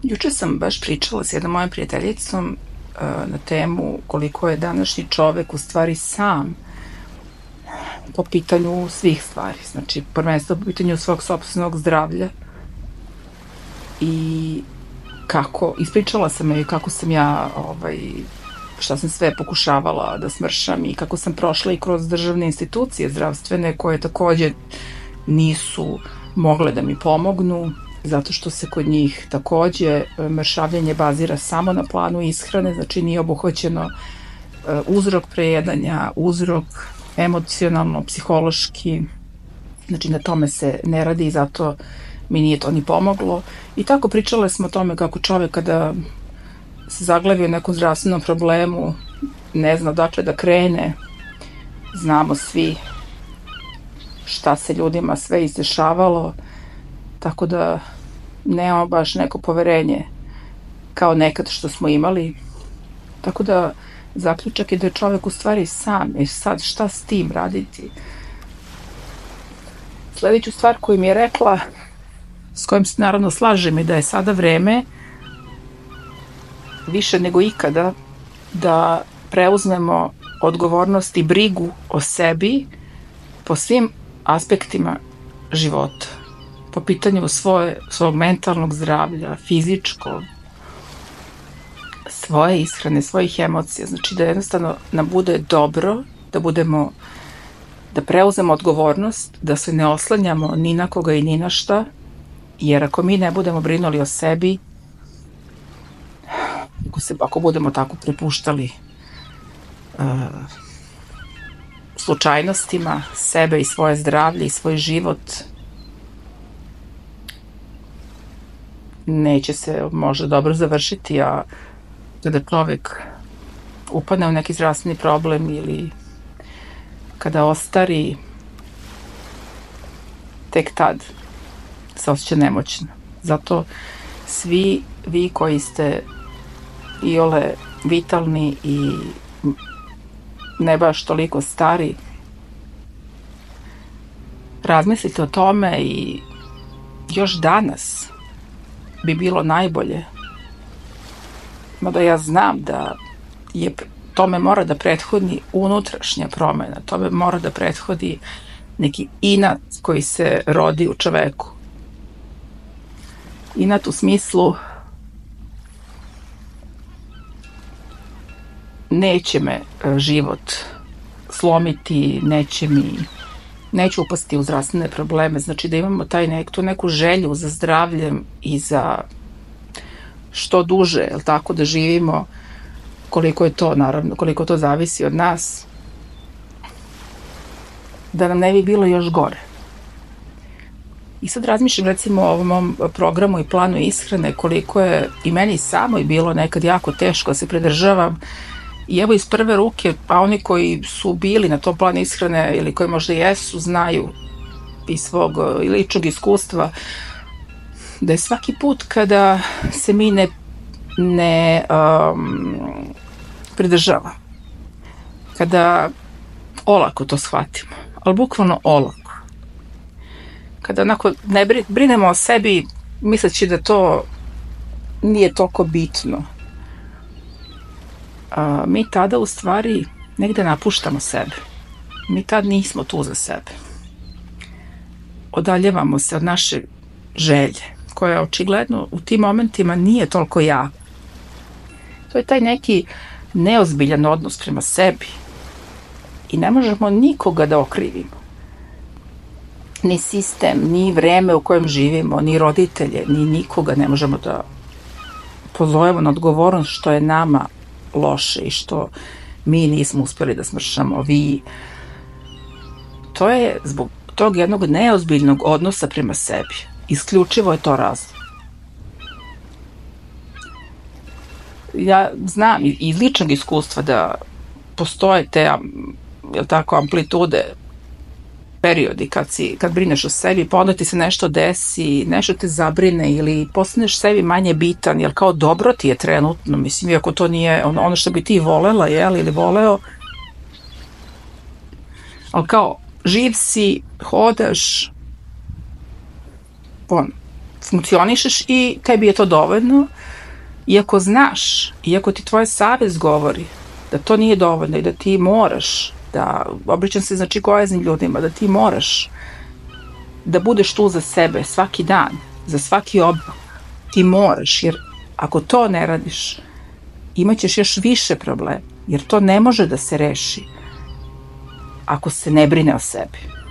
Juče sam baš pričala s jednom mojom prijateljicom na temu koliko je današnji čovek u stvari sam po pitanju svih stvari. Znači, prvenstveno po pitanju svog sopstvenog zdravlja i ispričala sam joj kako sam ja, šta sam sve pokušavala da smršam i kako sam prošla i kroz državne institucije zdravstvene koje takođe nisu mogle da mi pomognu, zato što se kod njih takođe mršavljenje bazira samo na planu ishrane, znači nije obuhvaćeno uzrok prejedanja, uzrok emocionalno, psihološki, znači na tome se ne radi i zato mi nije to ni pomoglo. I tako pričale smo o tome kako čovek kada se zaglavi u nekom zdravstvenom problemu ne zna odakle da krene. Znamo svi šta se ljudima sve izdešavalo, tako da nemamo baš neko poverenje kao nekad što smo imali. Tako da zaključak je da je čovek u stvari sam. I sad šta s tim raditi? Sledeću stvar koju mi je rekla, s kojom se naravno slažem, je da je sada vreme više nego ikada da preuzmemo odgovornost i brigu o sebi po svim aspektima života. Po pitanju svog mentalnog zdravlja, fizičkog, svoje ishrane, svojih emocija. Znači da jednostavno nam bude dobro, da preuzemo odgovornost, da se ne oslanjamo ni na koga i ni na šta, jer ako mi ne budemo brinuli o sebi, ako budemo tako prepuštali slučajnostima sebe i svoje zdravlje i svoj život, neće se možda dobro završiti, a kada čovek upadne u neki zdravstveni problem ili kada ostari, tek tad se osjeća nemoćno. Zato svi vi koji ste iole vitalni i ne baš toliko stari, razmislite o tome i još danas bi bilo najbolje, mada ja znam da tome mora da prethodi unutrašnja promena, tome mora da prethodi neki inat koji se rodi u čoveku. Inat u smislu neće me život slomiti, neću upasti u zdravstvene probleme, znači da imamo tu neku želju za zdravljem i za što duže, jel tako, da živimo, koliko to zavisi od nas, da nam ne bi bilo još gore. I sad razmišljam recimo o ovom mom programu i planu ishrane, koliko je i meni samoj bilo nekad jako teško da se pridržavam. I evo iz prve ruke, pa oni koji su bili na tom planu ishrane ili koji možda jesu, znaju iz svog ličnog iskustva da je svaki put kada se mi ne pridržava, kada olako to shvatimo, ali bukvalno olako, kada onako ne brinemo o sebi misleći da to nije toliko bitno, mi tada u stvari negde napuštamo sebe. Mi tad nismo tu za sebe. Odaljevamo se od naše želje, koja očigledno u tim momentima nije toliko jaka. To je taj neki neozbiljan odnos prema sebi. I ne možemo nikoga da okrivimo. Ni sistem, ni vreme u kojem živimo, ni roditelje, ni nikoga ne možemo da pozovemo na odgovornost što je nama loše i što mi nismo uspjeli da smršamo. To je zbog tog jednog neozbiljnog odnosa prema sebi. Isključivo je to razlog. Ja znam iz ličnog iskustva da postoje te amplitude, periodi kad brineš o sebi, pa onda ti se nešto desi, nešto te zabrine ili postaneš sebi manje bitan, jer kao dobro ti je trenutno, mislim, iako to nije ono što bi ti volela, ili voleo, ali kao živ si, hodaš, funkcionišeš i tebi je to dovoljno, Iako znaš, iako ti tvoj savez govori da to nije dovoljno i da ti moraš, da, obraćam se znači gojaznim ljudima, da ti moraš da budeš tu za sebe svaki dan, za svaki obrok, ti moraš, jer ako to ne radiš, imaćeš još više problema, jer to ne može da se reši ako se ne brine o sebi.